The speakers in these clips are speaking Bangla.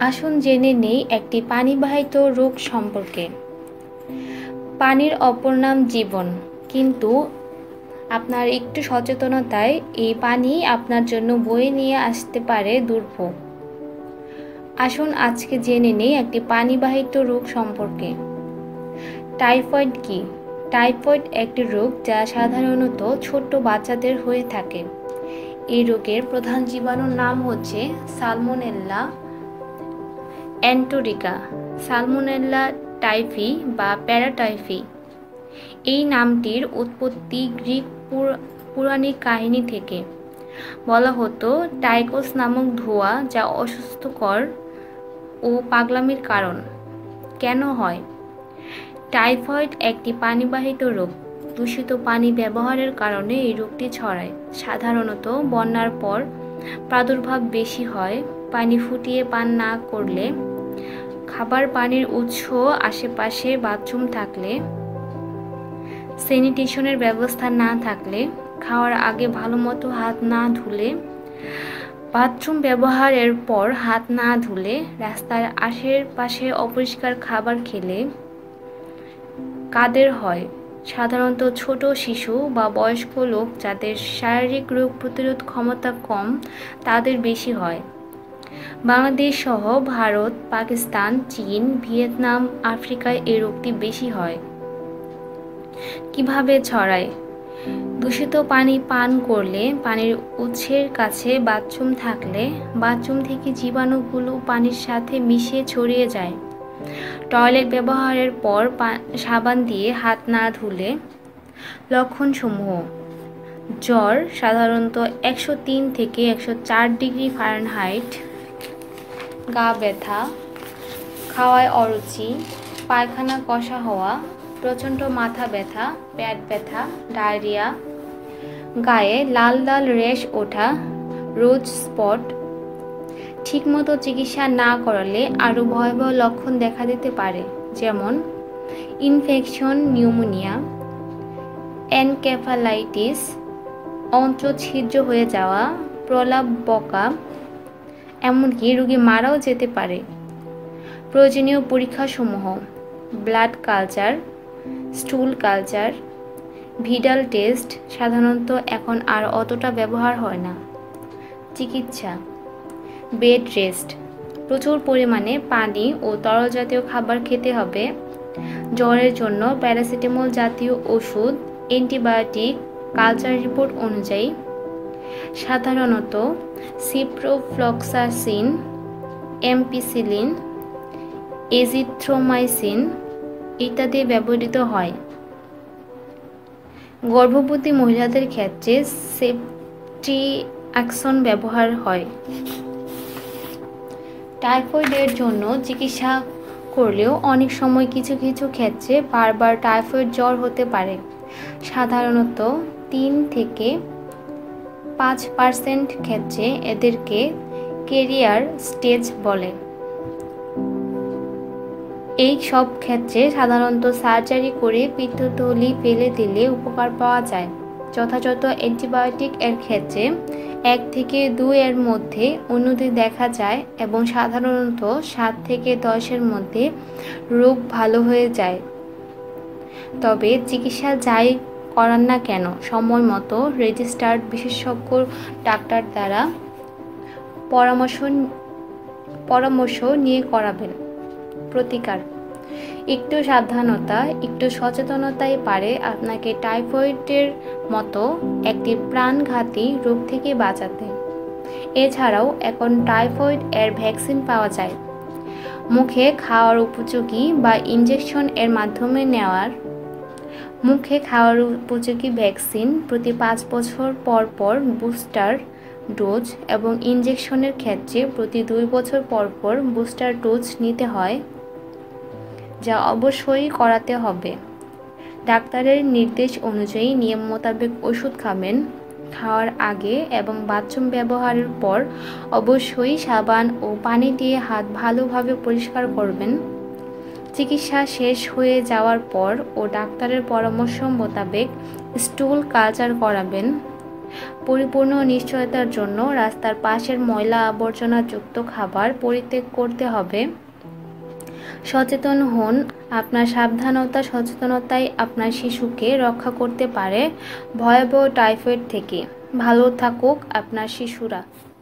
আসুন জেনে নেই একটি পানিবাহিত রোগ সম্পর্কে। পানির অপর নাম জীবন, কিন্তু আপনার একটু সচেতনতায় এই পানি আপনার জন্য বয়ে নিয়ে আসতে পারে দুর্ভোগ। আসুন আজকে জেনে নেই একটি পানিবাহিত রোগ সম্পর্কে। টাইফয়েড কি? টাইফয়েড একটি রোগ যা সাধারণত ছোট্ট বাচ্চাদের হয়ে থাকে। এই রোগের প্রধান জীবাণুর নাম হচ্ছে সালমোনেলা এন্টেরিকা, সালমোনেলা টাইফি বা প্যারাটাইফি। এই নামটির উৎপত্তি গ্রিক পৌরাণিক কাহিনী থেকে। বলা হতো টাইকোস নামক ধোঁয়া যা অস্বাস্থ্যকর ও পাগলামির কারণ। কেন হয়? টাইফয়েড একটি পানিবাহিত রোগ। দূষিত পানি ব্যবহারের কারণে এই রোগটি ছড়ায়। সাধারণত বন্যার পর প্রাদুর্ভাব বেশি হয়। পানি ফুটিয়ে পান না করলে, খাবার পানির উৎস আশেপাশে বাথরুম থাকলে, স্যানিটেশনের ব্যবস্থা না থাকলে, খাওয়ার আগে ভালোমতো হাত না ধুলে, বাথরুম ব্যবহারের পর হাত না ধুলে, রাস্তার আশেপাশে অপরিষ্কার খাবার খেলে কাদের হয়? সাধারণত ছোট শিশু বা বয়স্ক লোক যাদের শারীরিক রোগ প্রতিরোধ ক্ষমতা কম তাদের বেশি হয়। বাংলাদেশ সহ ভারত, পাকিস্তান, চীন, ভিয়েতনাম, আফ্রিকায় এই রোগটি বেশি হয়। কিভাবে ছড়ায়? দূষিত পানি পান করলে, পানির উৎসের কাছে বাথরুম থাকলে, বাথরুম থেকে জীবাণুগুলো পানির সাথে মিশে ছড়িয়ে যায়। টয়লেট ব্যবহারের পর সাবান দিয়ে হাত না ধুলে। লক্ষণসমূহ: জ্বর সাধারণত 103 থেকে 104 ডিগ্রি ফারেনহাইট, গা ব্যথা, খাওয়ায় অরুচি, পায়খানা কষা হওয়া, প্রচণ্ড মাথা ব্যথা, পেট ব্যথা, ডায়রিয়া, গায়ে লাল লাল র্যাশ ওঠা, রোজ স্পট। ঠিকমতো চিকিৎসা না করালে আরও ভয়াবহ লক্ষণ দেখা দিতে পারে, যেমন ইনফেকশন, নিউমোনিয়া, এনকেফালাইটিস, অন্ত্র ছিদ্র হয়ে যাওয়া, প্রলাপ বকা, এমনকি রোগী মারাও যেতে পারে। প্রয়োজনীয় পরীক্ষাসমূহ: blood culture, stool culture, Widal test সাধারণত এখন আর অতটা ব্যবহার হয় না। চিকিৎসা: বেড রেস্ট, প্রচুর পরিমাণে পানি ও তরল জাতীয় খাবার খেতে হবে। জ্বরের জন্য প্যারাসিটামল জাতীয় ওষুধ, অ্যান্টিবায়োটিক কালচার রিপোর্ট অনুযায়ী। সাধারণত সিপ্রোফ্লক্সাসিন, এমপিসিলিন, এজিথ্রোমাইসিন ইত্যাদি ব্যবহৃত হয়। গর্ভবতী মহিলাদের ক্ষেত্রে সেফট্রিয়াক্সন ব্যবহার হয়। টাইফয়েডের জন্য চিকিৎসা করলেও অনেক সময় কিছু কিছু ক্ষেত্রে বারবার টাইফয়েড জ্বর হতে পারে। সাধারণত 3 থেকে 5% ক্ষেত্রে এদেরকে ক্যারিয়ার স্টেজ বলে। এই সব ক্ষেত্রে সাধারণত সার্জারি করে পিত্তথলি ফেলে দিলে উপকার পাওয়া যায়। যথাযথ অ্যান্টিবায়োটিক এর ক্ষেত্রে 1 থেকে 2 এর মধ্যে উন্নতি দেখা যায় এবং সাধারণত 7 থেকে 10 এর মধ্যে রোগ ভালো হয়ে যায়। তবে চিকিৎসা যাই করান না কেন, সময় মতো রেজিস্টার্ড বিশেষজ্ঞ ডাক্তার দ্বারা পরামর্শ নিয়ে করাবেন। প্রতিকার: একটু সাবধানতা, একটু সচেতনতাই পারে আপনাকে টাইফয়েডের মতো একটি প্রাণঘাতী রোগ থেকে বাঁচাতে। এছাড়াও এখন টাইফয়েড এর ভ্যাকসিন পাওয়া যায়। মুখে খাওয়ার উপযোগী বা ইনজেকশন এর মাধ্যমে নেওয়ার। মুখে খাওয়ার উপযোগী ভ্যাকসিন প্রতি 5 বছর পর পর বুস্টার ডোজ এবং ইনজেকশনের ক্ষেত্রে প্রতি 2 বছর পর পর বুস্টার ডোজ নিতে হয়, যা অবশ্যই করাতে হবে। ডাক্তারের নির্দেশ অনুযায়ী নিয়ম মোতাবেক ওষুধ খাবেন। খাওয়ার আগে এবং বাথরুম ব্যবহারের পর অবশ্যই সাবান ও পানি দিয়ে হাত ভালোভাবে পরিষ্কার করবেন। চিকিৎসা শেষ হয়ে যাওয়ার পর ও ডাক্তারের পরামর্শ মোতাবেক স্টুল কালচার করাবেন। পরিপূর্ণ নিশ্চয়তার জন্য রাস্তার পাশের ময়লা আবর্জনাযুক্ত খাবার পরিত্যাগ করতে হবে। সচেতন হন, আপনার সচেতনতাই আপনার শিশুকে রক্ষা করতে পারে ভয়াবহ টাইফয়েড থেকে। ভালো থাকুক আপনার শিশুরা।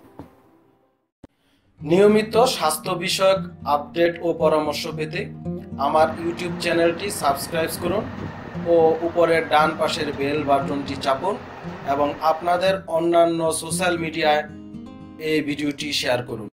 নিয়মিত স্বাস্থ্য বিষয়ক আপডেট ও পরামর্শ পেতে আমার ইউটিউব চ্যানেলটি সাবস্ক্রাইব করুন ও উপরের ডান পাশের বেল বাটনটি চাপুন এবং আপনাদের অন্যান্য সোশ্যাল মিডিয়ায় এই ভিডিওটি শেয়ার করুন।